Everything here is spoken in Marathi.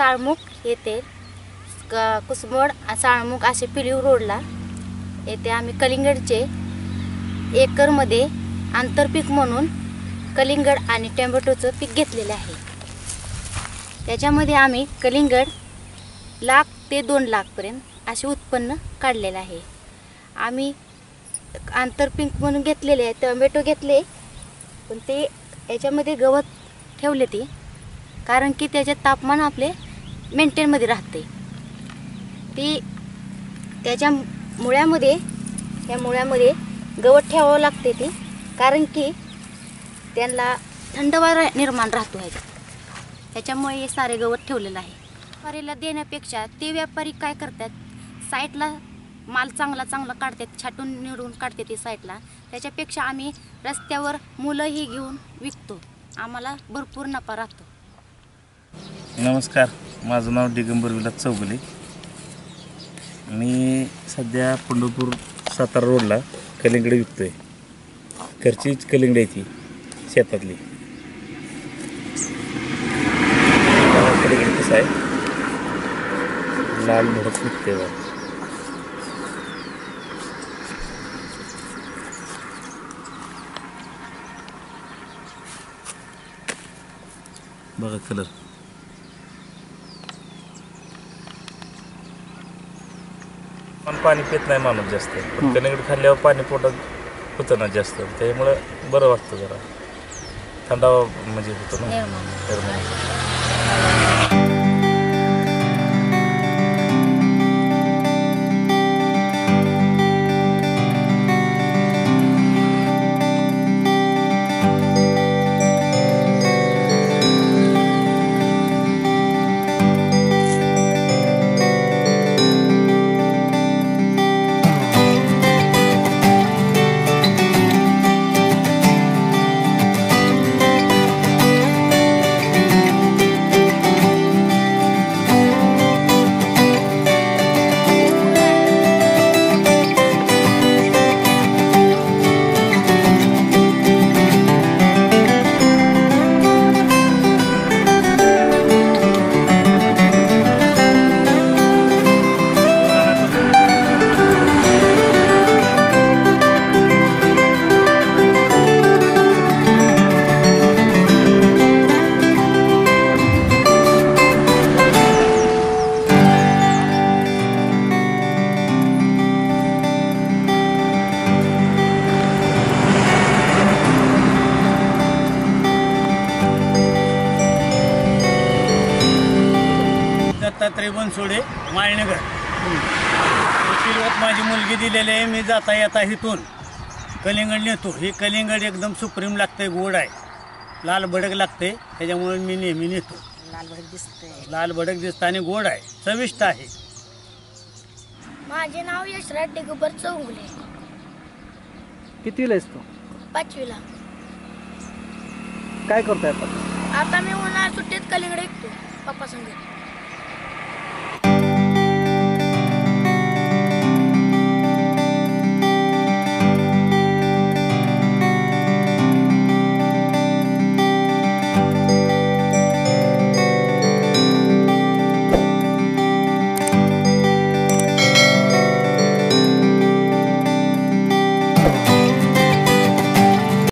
साळमुख येथे कुसमोड साळमुख असे पिलीव रोडला येथे आम्ही कलिंगडचे एकरमध्ये आंतरपीक म्हणून कलिंगड आणि टोमॅटोचं पीक घेतलेले आहे। त्याच्यामध्ये आम्ही कलिंगड 1 लाख ते 2 लाखपर्यंत असे उत्पन्न काढलेले आहे। आम्ही आंतरपीक म्हणून घेतलेले आहे, टोमॅटो घेतले पण ते याच्यामध्ये गवत ठेवले ते, कारण की त्याचे तापमान आपले मेंटेनमध्ये राहते। ती त्याच्या मुळ्यामध्ये गवत ठेवावं लागते ते, कारण की त्यांना थंड वारा निर्माण राहतो आहे। त्याच्यामुळे हे सारे गवत ठेवलेलं आहे। व्यापारीला देण्यापेक्षा ते व्यापारी काय करतात, साईडला माल चांगला काढतात, छाटून निवडून काढते ते साईडला। त्याच्यापेक्षा आम्ही रस्त्यावर मुलंही घेऊन विकतो, आम्हाला भरपूर नफा राहतो। नमस्कार, माझं नाव दिगंबर विलास चौगुले। मी सध्या पंढरपूर सातारा रोडला कलिंगड विकतोय। घरचीच कलिंगड आहे ती, शेतातली। कलिंगड कसं आहे, लाल भडक विकते बघा। बघा कलर। पाणी पित नाही माणूस जास्त, पण कलिंगड खाल्ल्यावर पाणी पोटात होतं ना जास्त, त्यामुळं बरं वाटतं, जरा थंडावा म्हणजे होतो ना निर्माण। दत्तात्रय बनसोडे, माळनगर। सुरुवात माझी मुलगी दिलेली आहे। मी जाता येता इथून कलिंगड नेतो। ही कलिंगड एकदम सुप्रीम लागते, गोड आहे, लाल भडक लागते, त्याच्यामुळे मी नेहमी नेतो। लाल भडक दिसतं आणि गोड आहे, चविष्ट आहे। माझे नाव यशराज दिगंबर चौगुले। कितीला आहेस तू? 5वीला। काय करतोय आता? आता मी उन्हाळ्यात सुट्टीत कलिंगड विकतो पप्पा संग।